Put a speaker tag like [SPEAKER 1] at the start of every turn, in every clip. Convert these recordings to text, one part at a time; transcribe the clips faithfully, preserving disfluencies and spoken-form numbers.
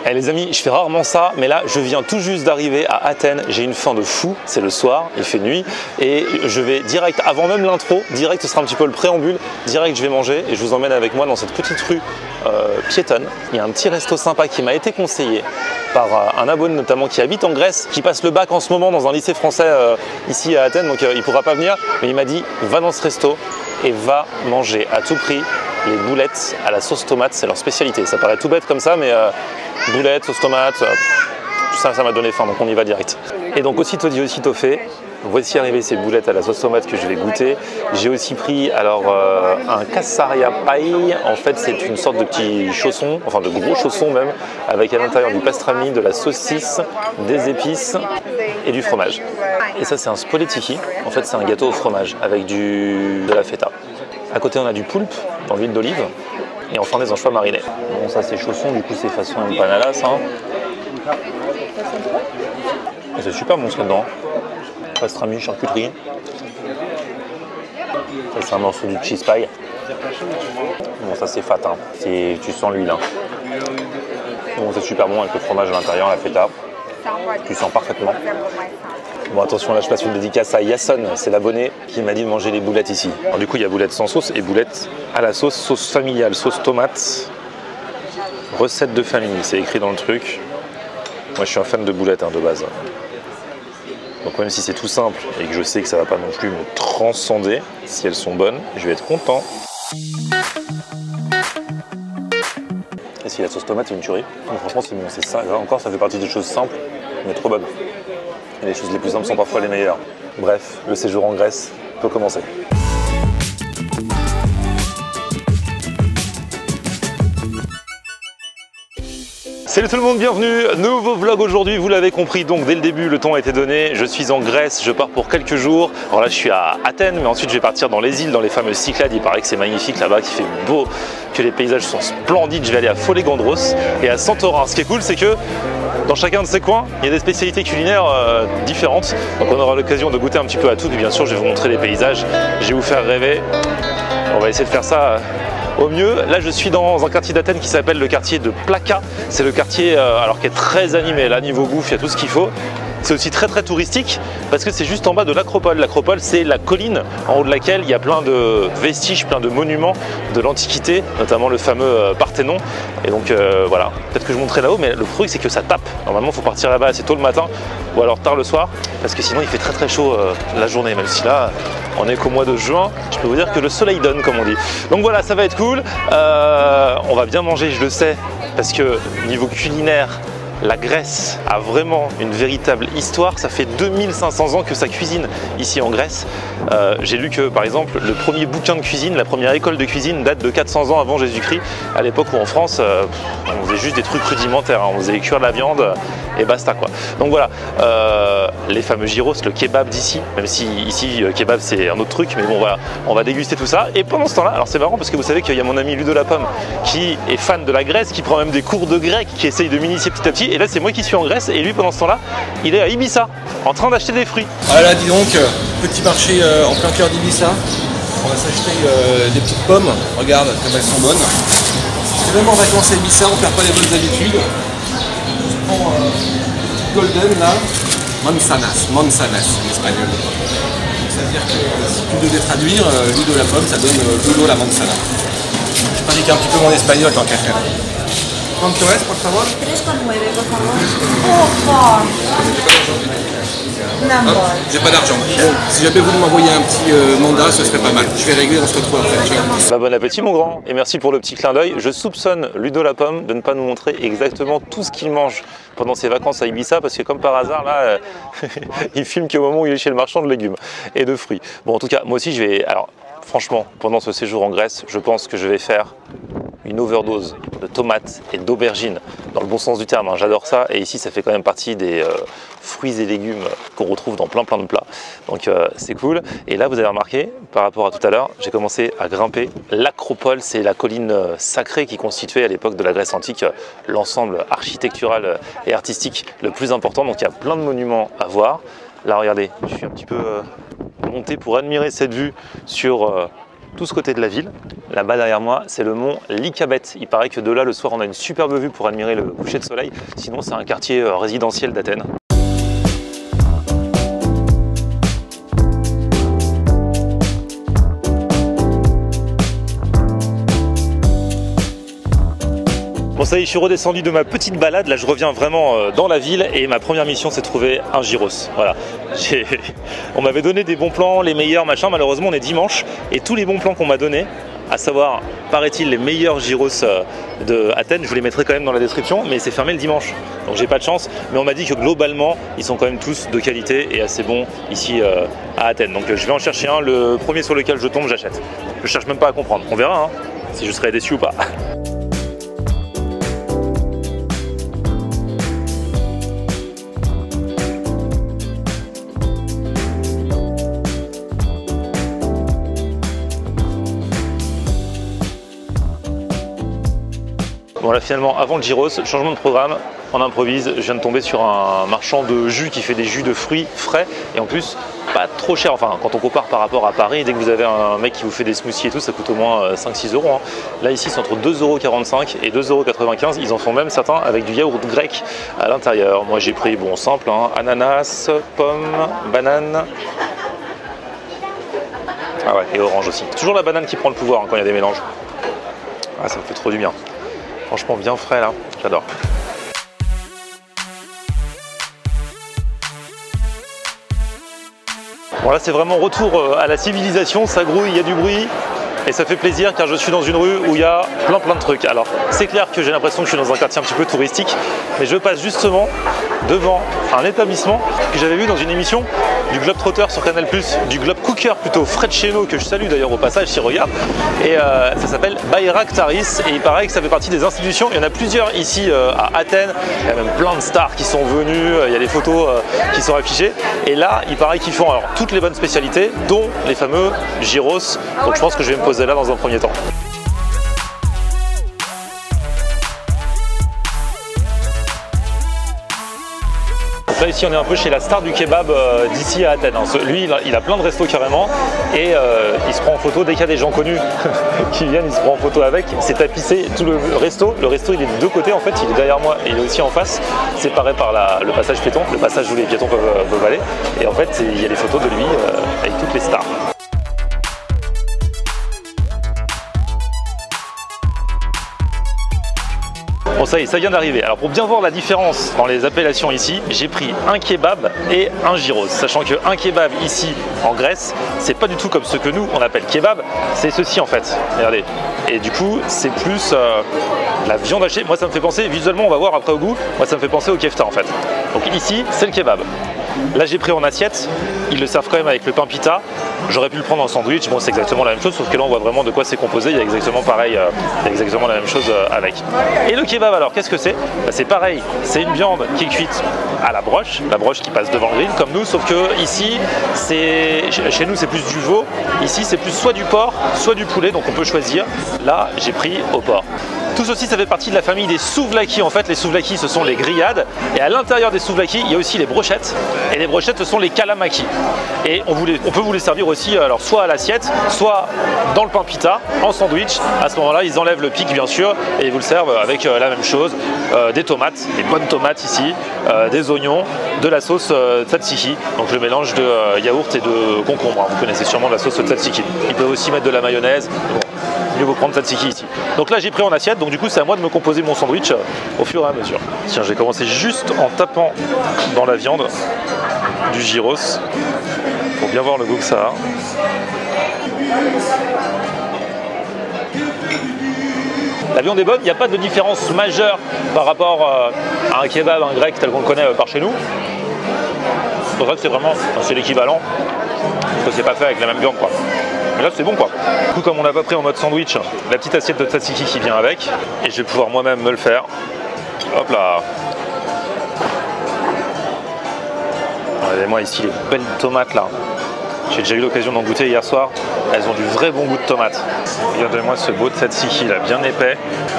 [SPEAKER 1] Eh les amis, je fais rarement ça, mais là je viens tout juste d'arriver à Athènes, j'ai une faim de fou, c'est le soir, il fait nuit, et je vais direct, avant même l'intro, direct ce sera un petit peu le préambule, direct je vais manger et je vous emmène avec moi dans cette petite rue euh, piétonne. Il y a un petit resto sympa qui m'a été conseillé par euh, un abonné notamment qui habite en Grèce, qui passe le bac en ce moment dans un lycée français euh, ici à Athènes, donc euh, il ne pourra pas venir, mais il m'a dit va dans ce resto et va manger à tout prix les boulettes à la sauce tomate, c'est leur spécialité. Ça paraît tout bête comme ça, mais euh, boulettes, sauce tomate, euh, ça, ça m'a donné faim, donc on y va direct. Et donc aussitôt dit, aussitôt fait, voici arrivé ces boulettes à la sauce tomate que je vais goûter. J'ai aussi pris alors euh, un kassaria paille. En fait, c'est une sorte de petit chausson, enfin de gros chausson même, avec à l'intérieur du pastrami, de la saucisse, des épices et du fromage. Et ça, c'est un spolletiki. En fait, c'est un gâteau au fromage avec du, de la feta. À côté, on a du poulpe dans l'huile d'olive et enfin des anchois marinés. Bon, ça c'est chausson, du coup c'est façon empanadas. Hein. C'est super bon ce qu'il y a dedans. Pastrami, charcuterie. Ça c'est un morceau du cheese pie. Bon, ça c'est fat, hein. Tu sens l'huile. Hein. Bon, c'est super bon avec le fromage à l'intérieur, la feta. Tu sens parfaitement. Bon attention, là je passe une dédicace à Yasson, c'est l'abonné qui m'a dit de manger les boulettes ici. Alors du coup il y a boulettes sans sauce et boulettes à la sauce, sauce familiale, sauce tomate, recette de famille, c'est écrit dans le truc. Moi je suis un fan de boulettes hein, de base. Donc même si c'est tout simple et que je sais que ça va pas non plus me transcender, si elles sont bonnes, je vais être content. Et si la sauce tomate c'est une tuerie, donc, franchement c'est bon, c'est ça. Là encore ça fait partie des choses simples, mais trop bonnes. Et les choses les plus simples sont parfois les meilleures. Bref, le séjour en Grèce peut commencer. Salut tout le monde, bienvenue, nouveau vlog aujourd'hui, vous l'avez compris, donc dès le début le temps a été donné, je suis en Grèce, je pars pour quelques jours. Alors là je suis à Athènes, mais ensuite je vais partir dans les îles, dans les fameuses Cyclades, il paraît que c'est magnifique là-bas, qu'il fait beau, que les paysages sont splendides. Je vais aller à Folegandros et à Santorin. Ce qui est cool c'est que dans chacun de ces coins, il y a des spécialités culinaires euh, différentes, donc on aura l'occasion de goûter un petit peu à tout, et bien sûr je vais vous montrer les paysages, je vais vous faire rêver, on va essayer de faire ça euh, au mieux. Là je suis dans un quartier d'Athènes qui s'appelle le quartier de Plaka. C'est le quartier euh, alors qui est très animé, là niveau bouffe il y a tout ce qu'il faut. C'est aussi très très touristique parce que c'est juste en bas de l'Acropole. L'Acropole c'est la colline en haut de laquelle il y a plein de vestiges, plein de monuments de l'Antiquité, notamment le fameux euh, Parthénon. Et donc euh, voilà, peut-être que je montrerai là-haut, mais le truc c'est que ça tape. Normalement il faut partir là-bas assez tôt le matin ou alors tard le soir parce que sinon il fait très très chaud euh, la journée, même si là on est qu'au mois de juin, je peux vous dire que le soleil donne comme on dit. Donc voilà, ça va être cool, euh, on va bien manger je le sais, parce que niveau culinaire, la Grèce a vraiment une véritable histoire. Ça fait deux mille cinq cents ans que ça cuisine ici en Grèce. Euh, J'ai lu que par exemple le premier bouquin de cuisine, la première école de cuisine date de quatre cents ans avant Jésus-Christ, à l'époque où en France euh, on faisait juste des trucs rudimentaires, hein. On faisait cuire de la viande et basta quoi. Donc voilà, euh, les fameux gyros, le kebab d'ici, même si ici euh, kebab c'est un autre truc, mais bon voilà, on va déguster tout ça. Et pendant ce temps-là, alors c'est marrant parce que vous savez qu'il y a mon ami Ludo la Pomme qui est fan de la Grèce, qui prend même des cours de grec, qui essaye de m'initier petit à petit. Et là c'est moi qui suis en Grèce et lui pendant ce temps là il est à Ibiza en train d'acheter des fruits.
[SPEAKER 2] Voilà, dis donc, petit marché euh, en plein cœur d'Ibiza. On va s'acheter euh, des petites pommes, regarde comme elles sont bonnes. C'est même en vacances à Ibiza, on perd pas les bonnes habitudes. Je prends euh, une petite golden là, manzanas, manzanas en espagnol. Ça veut dire que si tu devais traduire, euh, Ludo la pomme ça donne euh, Ludo la manzana. Je pratique un petit peu mon espagnol tant qu'à faire. ¿Cuánto es, por favor?
[SPEAKER 3] tres con nueve, por favor.
[SPEAKER 2] Ah, j'ai pas d'argent. Si jamais vous m'envoyez un petit euh, mandat, ce serait pas mal. Je vais régler, on se retrouve après.
[SPEAKER 1] Bah, bon appétit mon grand, et merci pour le petit clin d'œil. Je soupçonne Ludo la Pomme de ne pas nous montrer exactement tout ce qu'il mange pendant ses vacances à Ibiza, parce que comme par hasard là, euh, il filme qu'au moment où il est chez le marchand de légumes et de fruits. Bon en tout cas, moi aussi je vais... Alors franchement, pendant ce séjour en Grèce, je pense que je vais faire une overdose de tomates et d'aubergines, dans le bon sens du terme, hein, j'adore ça, et ici ça fait quand même partie des euh, fruits et légumes qu'on retrouve dans plein plein de plats, donc euh, c'est cool. Et là vous avez remarqué, par rapport à tout à l'heure, j'ai commencé à grimper l'Acropole, c'est la colline sacrée qui constituait à l'époque de la Grèce antique l'ensemble architectural et artistique le plus important, donc il y a plein de monuments à voir. Là regardez, je suis un petit peu euh, monté pour admirer cette vue sur euh, tout ce côté de la ville. Là-bas derrière moi, c'est le mont Lycabet. Il paraît que de là, le soir, on a une superbe vue pour admirer le coucher de soleil. Sinon, c'est un quartier résidentiel d'Athènes. Bon ça y est, je suis redescendu de ma petite balade, là je reviens vraiment dans la ville et ma première mission c'est de trouver un gyros. Voilà. On m'avait donné des bons plans, les meilleurs machin, malheureusement on est dimanche et tous les bons plans qu'on m'a donnés, à savoir, paraît-il, les meilleurs gyros de Athènes, je vous les mettrai quand même dans la description, mais c'est fermé le dimanche, donc j'ai pas de chance. Mais on m'a dit que globalement, ils sont quand même tous de qualité et assez bons ici euh, à Athènes. Donc je vais en chercher un, le premier sur lequel je tombe, j'achète. Je cherche même pas à comprendre, on verra hein, si je serai déçu ou pas. Bon là finalement avant le gyros, changement de programme, on improvise, je viens de tomber sur un marchand de jus qui fait des jus de fruits frais et en plus pas trop cher, enfin quand on compare par rapport à Paris, dès que vous avez un mec qui vous fait des smoothies et tout, ça coûte au moins cinq six euros. Hein. Là ici c'est entre deux euros quarante-cinq et deux euros quatre-vingt-quinze, ils en font même certains avec du yaourt grec à l'intérieur. Moi j'ai pris bon simple, hein, ananas, pomme, banane. Ah ouais, et orange aussi. Toujours la banane qui prend le pouvoir hein, quand il y a des mélanges. Ah ça me fait trop du bien. Franchement bien frais là, j'adore. Bon là c'est vraiment retour à la civilisation, ça grouille, il y a du bruit et ça fait plaisir car je suis dans une rue où il y a plein plein de trucs. Alors c'est clair que j'ai l'impression que je suis dans un quartier un petit peu touristique, mais je passe justement devant un établissement que j'avais vu dans une émission du Globetrotter sur Canal plus, du Globe Cooker plutôt, Fred Cheno, que je salue d'ailleurs au passage s'il regarde, et euh, ça s'appelle Bayraktaris et il paraît que ça fait partie des institutions, il y en a plusieurs ici euh, à Athènes, il y a même plein de stars qui sont venues, il y a des photos euh, qui sont affichées, et là il paraît qu'ils font alors toutes les bonnes spécialités, dont les fameux gyros, donc je pense que je vais me poser là dans un premier temps. Là ici on est un peu chez la star du kebab euh, d'ici à Athènes. Lui il a, il a plein de restos carrément et euh, il se prend en photo dès qu'il y a des gens connus qui viennent, il se prend en photo avec. C'est tapissé tout le resto. Le resto il est de deux côtés en fait, il est derrière moi et il est aussi en face, séparé par la, le passage piéton, le passage où les piétons peuvent, peuvent aller. Et en fait il y a des photos de lui euh, avec toutes les stars. Bon ça y est, ça vient d'arriver. Alors pour bien voir la différence dans les appellations ici, j'ai pris un kebab et un gyros. Sachant qu'un kebab ici en Grèce, c'est pas du tout comme ce que nous on appelle kebab, c'est ceci en fait. Regardez. Et du coup, c'est plus euh, la viande hachée. Moi ça me fait penser, visuellement on va voir après au goût, moi ça me fait penser au kefta en fait. Donc ici, c'est le kebab. Là j'ai pris en assiette, ils le servent quand même avec le pain pita. J'aurais pu le prendre en sandwich, bon c'est exactement la même chose, sauf que là on voit vraiment de quoi c'est composé, il y a exactement pareil, euh, il y a exactement la même chose euh, avec. Et le kebab alors, qu'est-ce que c'est? Bah, c'est pareil, c'est une viande qui est cuite à la broche, la broche qui passe devant le grill comme nous, sauf que ici, c'est chez nous c'est plus du veau, ici c'est plus soit du porc, soit du poulet, donc on peut choisir. Là j'ai pris au porc. Tout ceci, ça fait partie de la famille des souvlaki. En fait, les souvlaki, ce sont les grillades. Et à l'intérieur des souvlaki, il y a aussi les brochettes. Et les brochettes, ce sont les kalamaki. Et on, voulait, on peut vous les servir aussi, alors soit à l'assiette, soit dans le pain pita, en sandwich. À ce moment-là, ils enlèvent le pic, bien sûr, et ils vous le servent avec euh, la même chose. Euh, des tomates, des bonnes tomates ici, euh, des oignons, de la sauce euh, tzatziki. Donc le mélange de euh, yaourt et de concombre. Hein. Vous connaissez sûrement la sauce tzatziki. Ils peuvent aussi mettre de la mayonnaise. Bon, mieux vaut prendre tzatziki ici. Donc là, j'ai pris en assiette. Donc du coup c'est à moi de me composer mon sandwich au fur et à mesure. Tiens, j'ai commencé juste en tapant dans la viande du gyros pour bien voir le goût que ça a. La viande est bonne, il n'y a pas de différence majeure par rapport à un kebab, un grec tel qu'on le connaît par chez nous. C'est pour ça que c'est vraiment, c'est l'équivalent, parce que c'est pas fait avec la même viande quoi. Mais là c'est bon quoi. Du coup comme on l'a pas pris en mode sandwich, la petite assiette de tzatziki qui vient avec, et je vais pouvoir moi-même me le faire. Hop là. Regardez-moi ici les belles tomates là. J'ai déjà eu l'occasion d'en goûter hier soir. Elles ont du vrai bon goût de tomate. Regardez-moi ce beau tzatziki là, bien épais.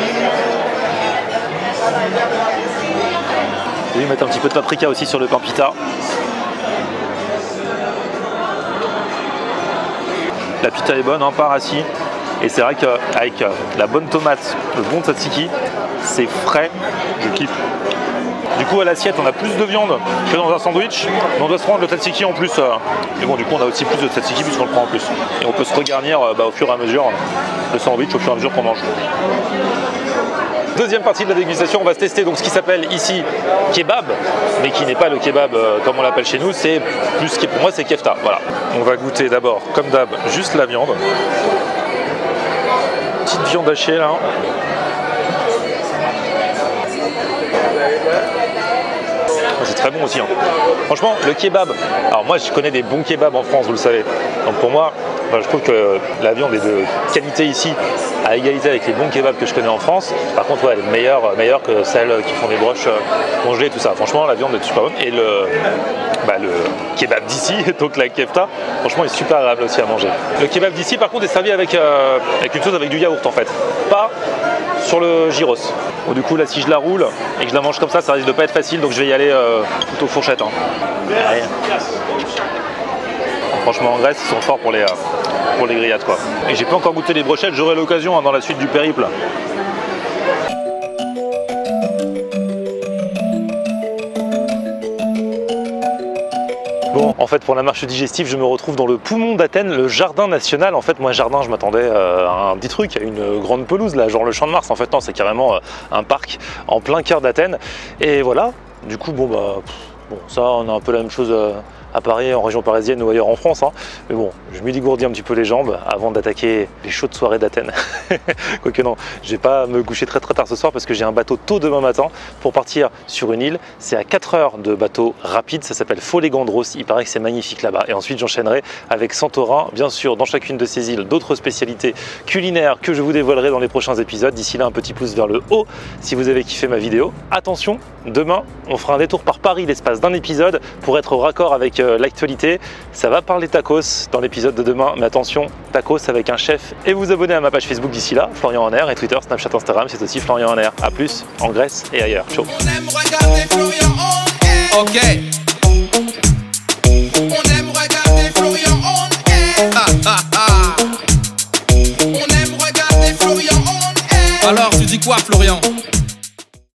[SPEAKER 1] Je vais mettre un petit peu de paprika aussi sur le pain pita. La pita est bonne, hein, pas rassis. Et c'est vrai qu'avec la bonne tomate, le bon tzatziki, c'est frais, je kiffe. Du coup à l'assiette on a plus de viande que dans un sandwich, mais on doit se prendre le tzatziki en plus. Euh, et bon du coup on a aussi plus de tzatziki puisqu'on le prend en plus. Et on peut se regarnir euh, bah, au fur et à mesure le sandwich, au fur et à mesure qu'on mange. Deuxième partie de la dégustation, on va se tester donc ce qui s'appelle ici kebab, mais qui n'est pas le kebab euh, comme on l'appelle chez nous, c'est plus, pour moi c'est kefta. Voilà. On va goûter d'abord, comme d'hab, juste la viande. Petite viande hachée là. C'est très bon aussi. Hein. Franchement, le kebab. Alors moi, je connais des bons kebabs en France, vous le savez. Donc pour moi, ben, je trouve que la viande est de qualité ici, à égalité avec les bons kebabs que je connais en France. Par contre, ouais, elle est meilleure, meilleure que celles qui font des broches congelées et tout ça. Franchement, la viande est super bonne. Et le, bah, le kebab d'ici, donc la kefta, franchement, est super agréable aussi à manger. Le kebab d'ici, par contre, est servi avec, euh, avec une sauce avec du yaourt en fait. Pas sur le gyros. Bon, du coup, là, si je la roule et que je la mange comme ça, ça risque de pas être facile, donc je vais y aller euh, plutôt fourchette. Hein. Allez. Franchement, en Grèce, ils sont forts pour les, euh, pour les grillades, quoi. Et j'ai pas encore goûté les brochettes, j'aurai l'occasion hein, dans la suite du périple. Bon, en fait, pour la marche digestive, je me retrouve dans le poumon d'Athènes, le jardin national. En fait, moi, jardin, je m'attendais euh, à un petit truc, à une grande pelouse, là, genre le Champ de Mars. En fait, non, c'est carrément euh, un parc en plein cœur d'Athènes. Et voilà, du coup, bon, bah, pff, bon, ça, on a un peu la même chose euh, à Paris, en région parisienne ou ailleurs en France. Hein. Mais bon, je me dégourdis un petit peu les jambes avant d'attaquer les chaudes soirées d'Athènes. Quoique non, je vais pas me coucher très très tard ce soir parce que j'ai un bateau tôt demain matin pour partir sur une île. C'est à quatre heures de bateau rapide, ça s'appelle Folegandros. Il paraît que c'est magnifique là-bas. Et ensuite, j'enchaînerai avec Santorin. Bien sûr, dans chacune de ces îles, d'autres spécialités culinaires que je vous dévoilerai dans les prochains épisodes. D'ici là, un petit pouce vers le haut si vous avez kiffé ma vidéo. Attention, demain, on fera un détour par Paris l'espace d'un épisode pour être au raccord avec euh, l'actualité. Ça va parler tacos dans l'épisode de demain, mais attention, tacos avec un chef. Et vous abonnez à ma page Facebook d'ici là, Florian en Air, et Twitter, Snapchat, Instagram, c'est aussi Florian en Air. A plus en Grèce et ailleurs. Ciao.
[SPEAKER 4] On aime regarder Florian en air. Ok. On aime regarder Florian en air. Ha, ha, ha. On aime regarder Florian en air. Alors, tu dis quoi, Florian?